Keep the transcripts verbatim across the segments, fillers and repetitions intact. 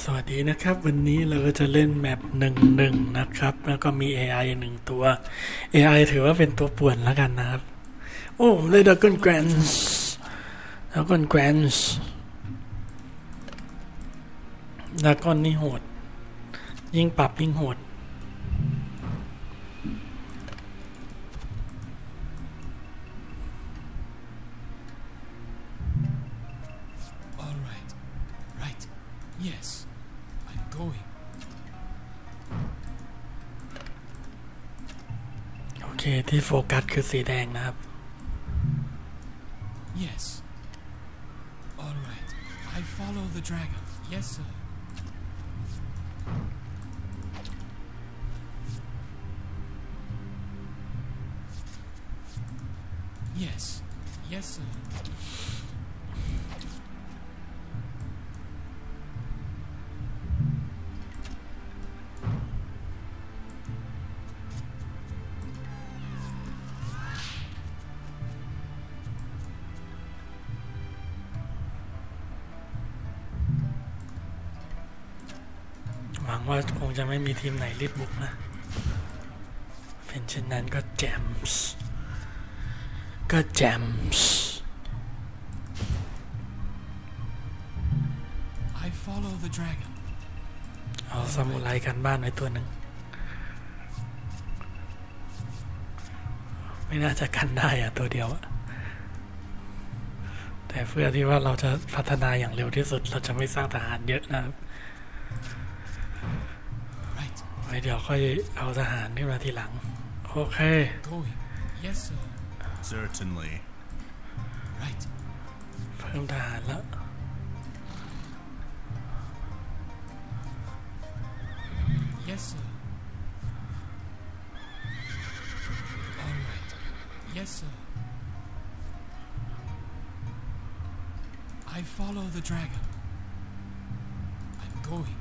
สวัสดีนะครับวันนี้เราก็จะเล่นแมปหนึ่งหนึ่งนะครับแล้วก็มี เอ ไอ หนึ่งตัว เอ ไอ ถือว่าเป็นตัวป่วนแล้วกันนะครับโอ้ผมเลยดักกอนแกรนส์ดักกอนแกรนส์ดักกอนนี่โหดยิ่งปรับยิ่งโหด Yes, I'm going. โอเคที่โฟกัสคือสีแดงนะครับ Yes. All right. I follow the dragon. Yes, sir. Yes. Yes, sir. หวังว่าคงจะไม่มีทีมไหนรีบบุกนะเป็นเช่นนั้นก็แจมส์ก็แจมส์ I follow the dragon. เอาซามูไรกันบ้านไว้ตัวหนึ่งไม่น่าจะกันได้อะตัวเดียวอะแต่เพื่อที่ว่าเราจะพัฒนาอย่างเร็วที่สุดเราจะไม่สร้างทหารเยอะนะครับไว้เดี๋ยวค่อยเอาทหารขึ้นมาทีหลังโอเค Going. Yes, sir. Certainly. Right. เพิ่มทหารแล้ว Yes, sir. All right. Yes, sir. I follow the dragon. I'm going.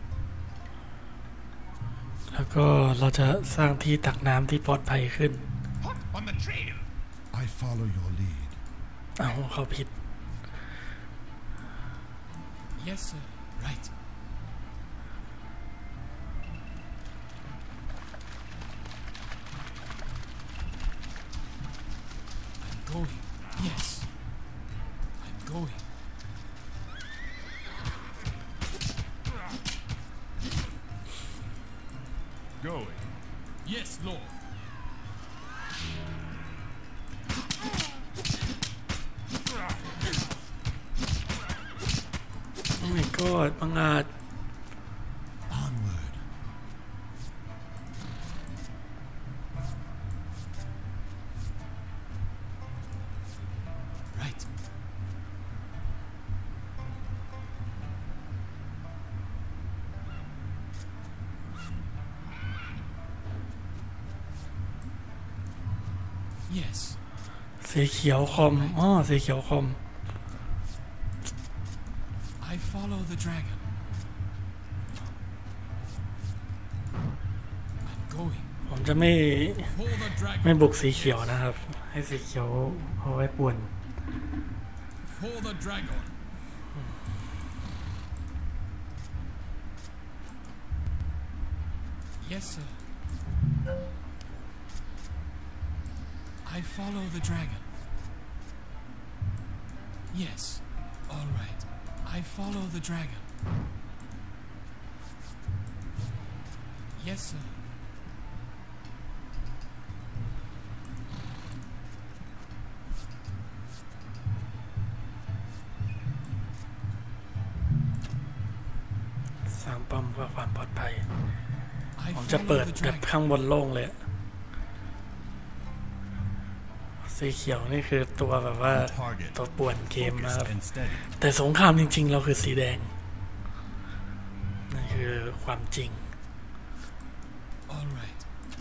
แล้วก็เราจะสร้างที่ตักน้ำที่ปลอดภัยขึ้น Hot on the trail. I follow your lead. เอาเขาผิด Yes, sir. Right. I'm going. Yes. I'm going. Going. Yes, Lord. โอ้ my god บังอาจ Onward. Right. Yes. สีเขียวคอมอ๋อสีเขียวคอม I follow the dragon. I'm going. ผมจะไม่ For the dragon. ไม่บุกสีเขียวนะครับ ให้สีเขียวเอาไว้ป่วน For the dragon. Yes, sir. I follow the dragon. Yes. All right. I follow the dragon. Yes, sir. สร้างป้อมเพื่อความปลอดภัย I ผมจะเปิด follow the แบบ dragon. ข้างบนโล่งเลยอะสีเขียวนี่คือตัวแบบว่า Target. ตัวป่วนเกมนะครับ Focused and steady. แต่สงครามจริงๆเราคือสีแดงนั่นคือความจริง All right.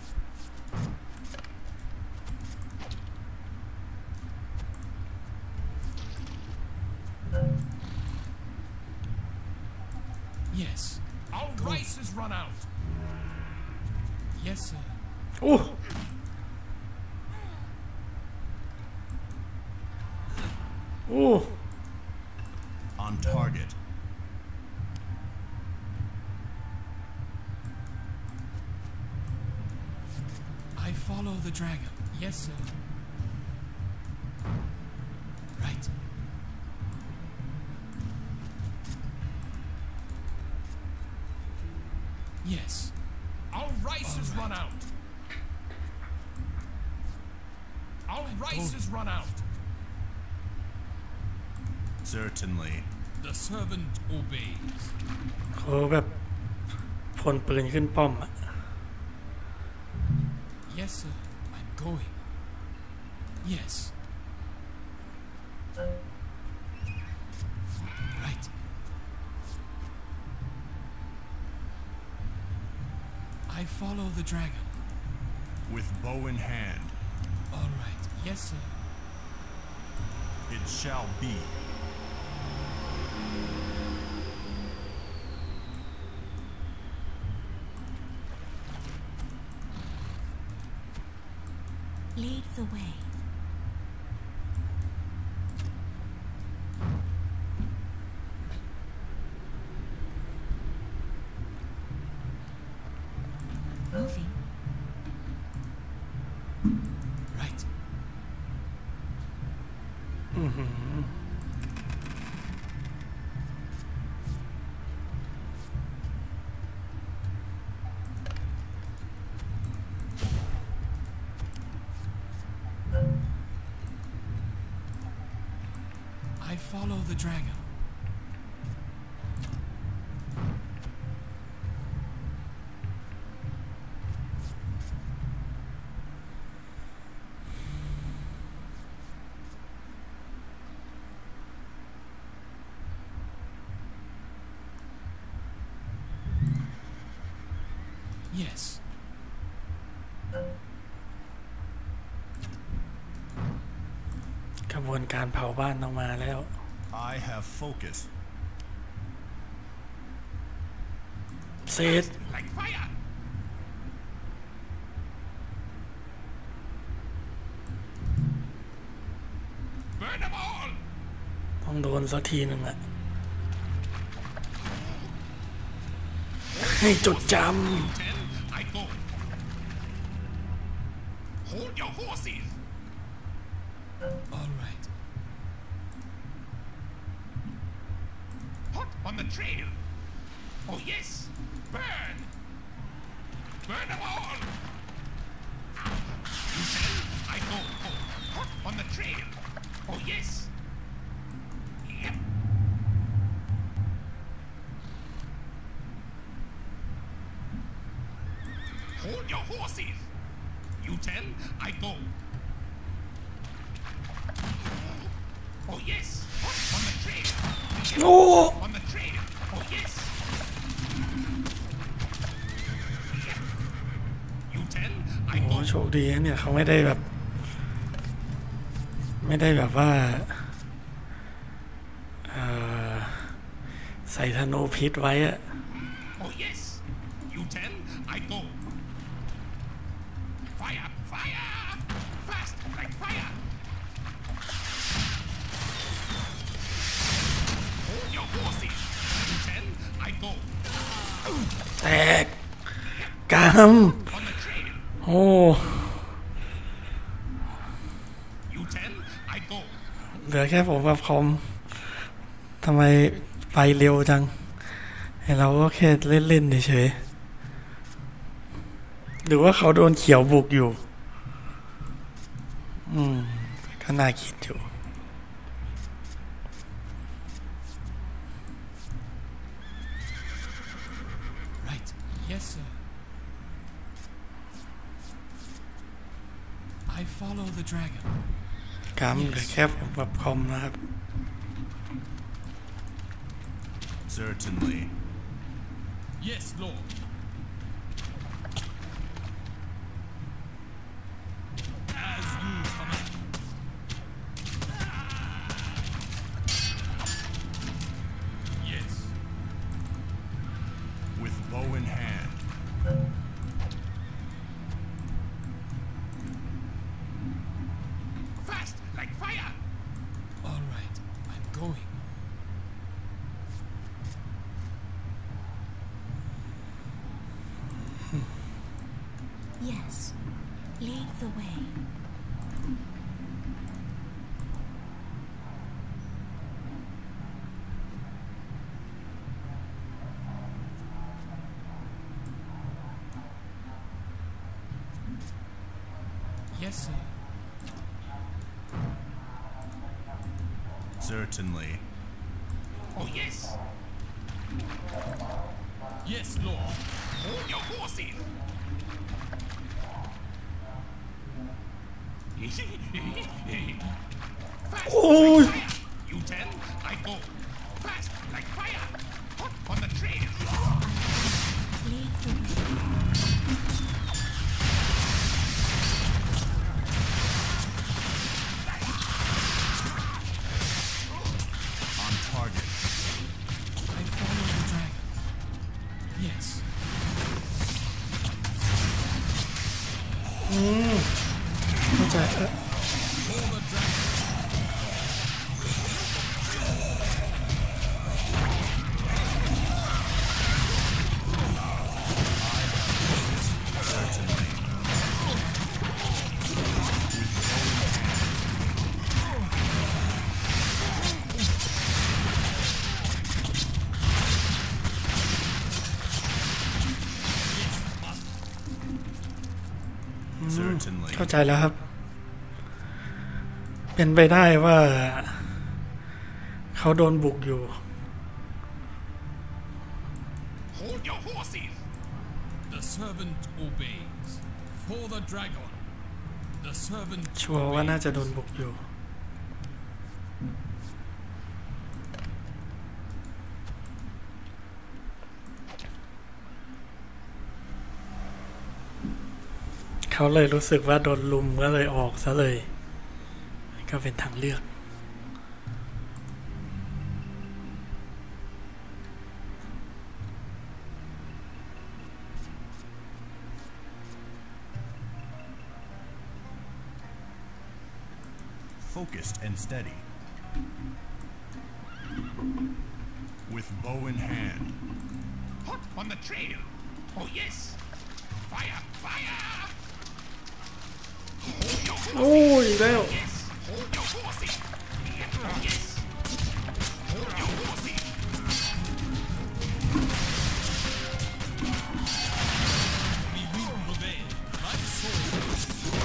Yes. Our rice has run out. Yes, sir. โอ้ โอ้ On target. follow the dragon. Yes, sir. Right. Yes. Our rice has run out. Our rice has run out. Certainly. The servant obeys. เขาแบบพลปืนขึ้นป้อมอะ Yes, sir. I'm going. Yes. Right. I follow the dragon. With bow in hand, All right. Yes, sir. it shall be. Lead the way. Moving. Right. I follow the dragon. Yes. กระบวนการเผาบ้านต้องมาแล้ว I have focus. เซต Like fire. Burn them all. ต้องโดนสักทีหนึ่งอะให้จดจ Ten, I go. Hold your horses. All right. Hot on the trail. Oh yes. Burn. Burn them all. Ten, I go. Oh, hot on the trail. Oh yes. Yep. Hold your horses. You ten, I go. Oh yes. Hot on the trail. ำโอ้ On the trail. Oh yes. Yep. You ten, I โห go. โชคดีนะเนี่ยเขาไม่ได้แบบ ไม่ได้แบบว่าเอ่อใส่ธนูพิษไว้อะ Oh yes. You ten, I go. Fire, fire. Fast like fire. Hold your horses. You ten, I go. แตกกาม On the trail. โอ้ You ten, I go. เหลือแค่ผมกับคอมทำไมไปเร็วจังไอเราก็แค่เล่นๆเฉยๆหรือว่าเขาโดนเขียวบุกอยู่ อืมก็น่าคิดอยู่ Right. Yes, sir. I follow the dragon. กามเหลือแค่ผมกับคอมนะครับ Certainly. Yes, Lord. As you command. Yes. With bow in hand. Fast like fire. All right. I'm going. Yes. Lead the way. Yes, sir. Certainly. Oh, yes. Yes, Lord. Hold your horses. Fast Oh. like fire. You tell, I go. Fast like fire. Hot on the trail. Lead the way. On target. I follow the dragon. Yes. เข้าใจแล้ว For the dragon. Certainly. เข้าใจแล้วครับ เป็นไปได้ว่า เขาโดนบุกอยู่ Hold your horses. The servant obeys. For the dragon. The servant ชัวร์ว่าน่าจะโดนบุกอยู่ เขาเลยรู้สึกว่าโดนลุมก็เลยออกซะเลย ก็เป็นทางเลือก Focused and steady. With bow in hand. Hot on the trail. Oh, yes. Fire, fire. Hold your โอ้ยแล้ว Yes. Hold your horses. Oh, yes. Hold your horses. we will prevail. Like swords.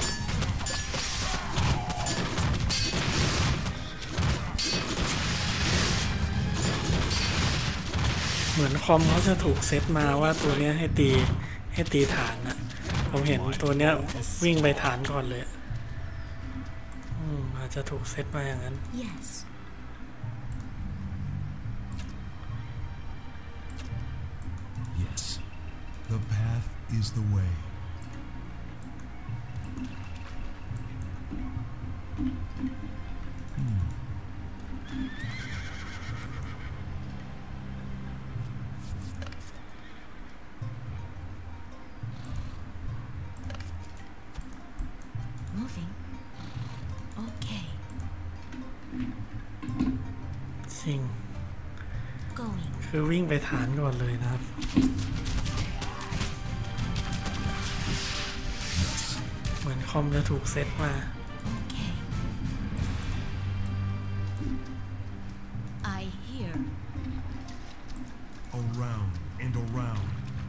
เหมือนคอมเขาจะถูกเซตมาว่าตัวเนี้ยให้ตีให้ตีฐานนะผมเห็นตัวเนี้ยวิ่งไปฐานก่อนเลยอืมอาจจะถูกเซตมาอย่างนั้น Yes. Yes. The path is the way. Moving. Okay. จริง Going. คือวิ่งไปฐานก่อนเลยนะครับ เหมือนคอมจะถูกเซตมา Okay. I hear. Around and around.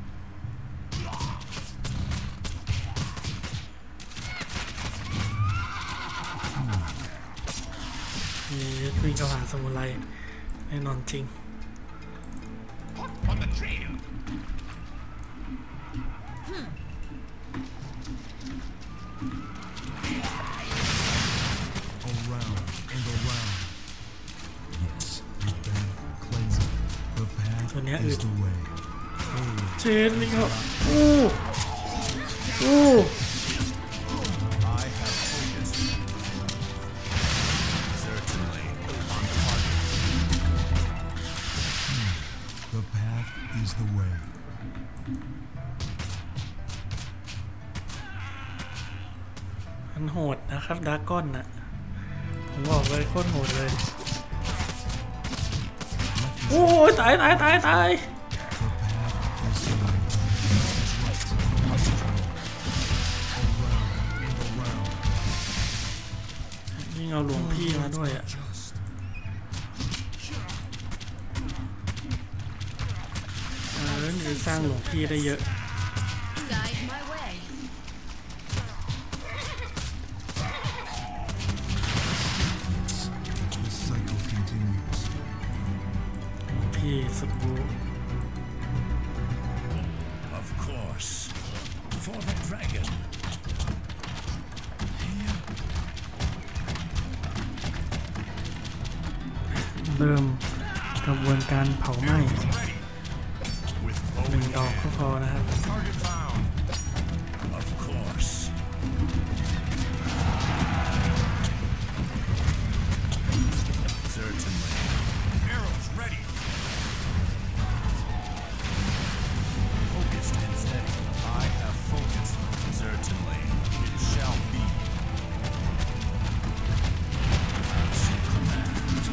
Hmm. วิ่งเข้าหาสมุไรแน่นอนจริง Hot on the trail. Around and around. Yes. Repent, cleansing. The path ตัวเนี้ย is อึด the way. เชนวิ่งเข้าอู้อู้ I have focused. Certainly. On target. The path is the way. มันโหดนะครับดราก้อนน่ะ ผมบอกเลยโคตรโหดเลย โอ้ยตายตายตายตาย The path is the way. Around and around. เอาหลวงพี่มาด้วยอ่ะ Just เออจะสร้างหลวงพี่ได้เยอะ Guide my way. The cycle continues. หลวงพี่สบู Of course. For the dragon. เริ่มกระบวนการเผาไหม้ Ready. With bow หนึ่ง in ดอก hand. ก็พอนะครับ Target found. Of course. Certainly. Arrows ready. Focused and steady. I have focused. Certainly. It shall be. As you command.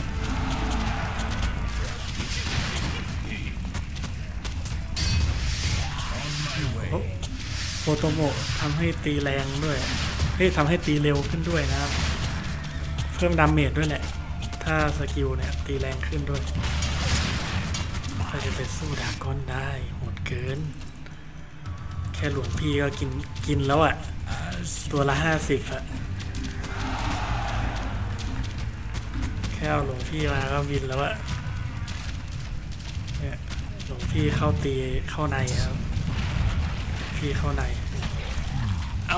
On my way. โฟโตโมะทำให้ตีแรงด้วยเฮ้ยทำให้ตีเร็วขึ้นด้วยนะครับ เพิ่มดาเมจด้วยแหละ ถ้าสกิลเนี่ยตีแรงขึ้นด้วยก็จะไปสู้ดราก้อนได้โหดเกิน แค่หลวงพี่ก็กินกินแล้วอะ่ะ As ตัวละห้าสิบอะแค่เอาหลวงพี่มาก็บินแล้วอะเนี่ยหลวงพี่เข้าตีเข้าในครับ พี่เข้าใน เอา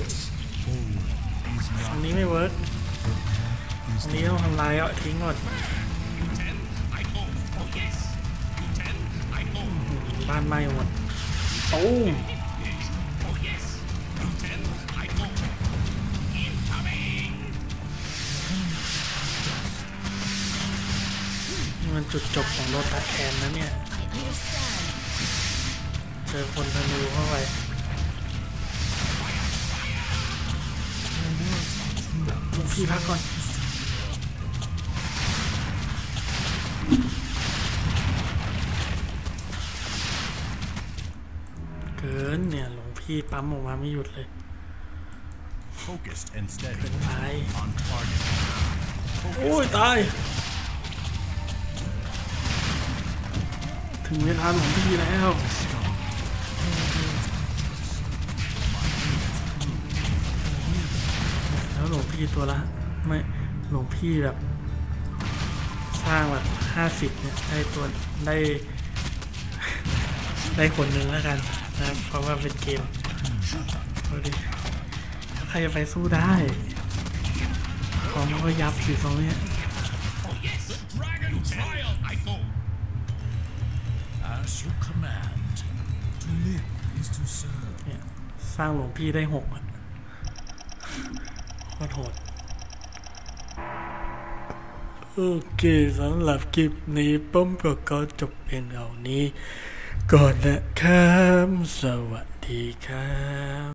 Is ตร not งนี้ไม่เวิร์ก is ตรงนี้ต้องทำลายอ่ะทิ้งก่อน ten, I go. Oh yes. ten, I go. บ้านไหม้หมดตูม Oh yes. ten, I go. Incoming. นี่มันจุดจบของโรตัสแคนนะเนี่ย I understand. เจอคนธนูเข้าไปหลวงพี่พักก่อน เกินเนี่ยหลวงพี่ปั๊มออกมาไม่หยุดเลย Focused and steady. เกินไป On target. โอ้ย ตาย ถึงเวลาหลวงพี่แล้ว แล้วหลวงพี่ตัวละไม่หลวงพี่แบบ สร้างแบบห้าสิบเนี่ยได้ตัวได้ ได้คนหนึ่งแล้วกันนะครับเพราะว่าเป็นเกมดูดิถ้าใครจะไปสู้ได้ของมันก็ยับอยู่ตรงเนี้ย Oh yes. Dragon trial. I go. As you command. to live is to serve. เนี่ยสร้างหลวงพี่ได้หกอ่ะโคตรโหดโอเคสำหรับคลิปนี้ผมก็ขอจบเพียงเท่านี้ก่อนนะครับสวัสดีครับ